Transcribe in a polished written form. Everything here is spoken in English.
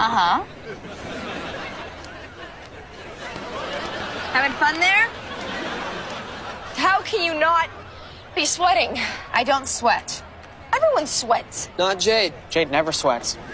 Uh-huh. Having fun there? How can you not be sweating? I don't sweat. Everyone sweats. Not Jade. Jade never sweats.